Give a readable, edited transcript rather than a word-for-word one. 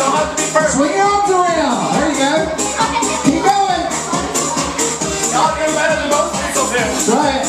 don't have to be perfect. Swing your arms around. There you go. Keep going. Y'all do better than most people do. That's right.